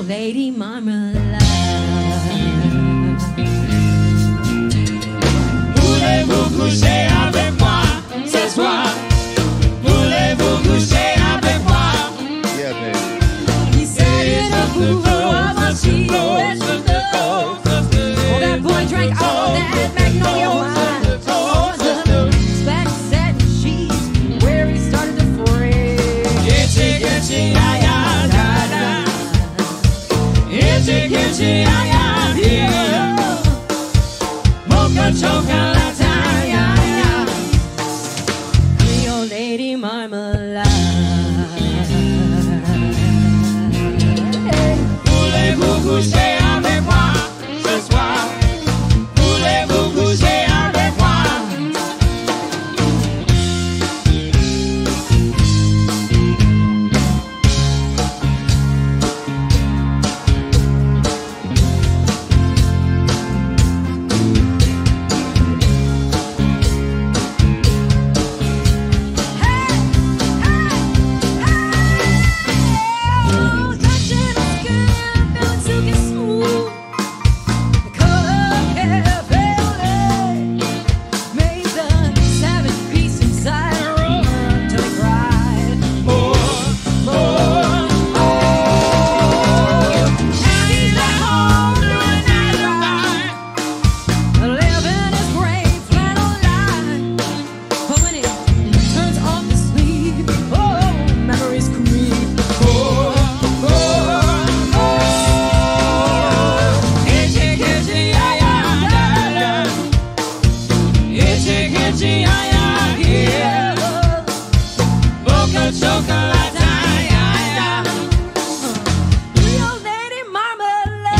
Creole Lady Marmalade. Voulez-vous coucher avec moi ce soir? Voulez-vous coucher avec moi? Yeah, baby. He said in a pool of a she was oh, that boy drank all that Magnolia wine. Back said she's where he started to foray. Itchy, itchy, ay, ay, da, da. Itchy, itchy, ay, ay, yeah. Mocha chocolate, ay, ay, ay. Creole Lady Marmalade. Voulez-vous coucher avec moi ce soir? Voulez-vous coucher avec moi? Chocolate, ay, ay, ay. Creole Lady Marmalade.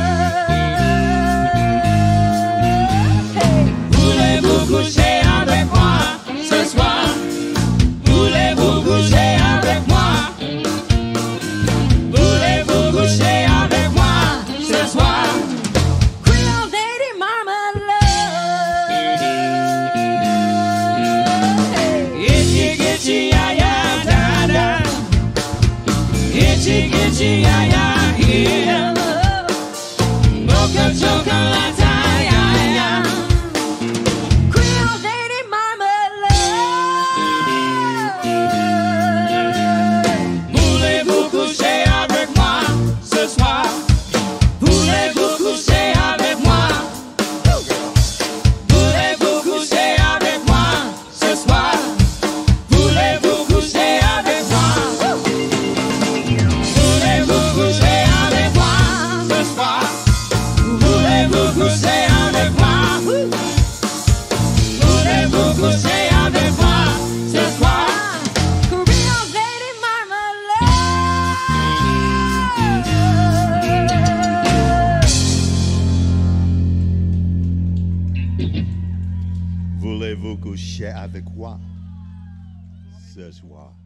Voulez-vous coucher avec moi ce soir? Voulez-vous coucher avec moi? Voulez-vous coucher avec moi ce soir? Creole Lady Marmalade. Itchy, itchy, ay, ay, da, da. Itchy, itchy, ay, ay, yeah. Mocha chocolate, ay, ay, ay. Creole Lady Marmalade. Voulez-vous coucher avec moi ce soir? Voulez-vous coucher avec moi? Voulez-vous coucher avec moi ce soir? Voulez-vous coucher avec moi? Voulez-vous coucher avec moi ce soir? Voulez-vous coucher avec moi? Voulez-vous coucher avec moi ce soir? Creole Lady Marmalade. Voulez-vous coucher avec moi ce soir?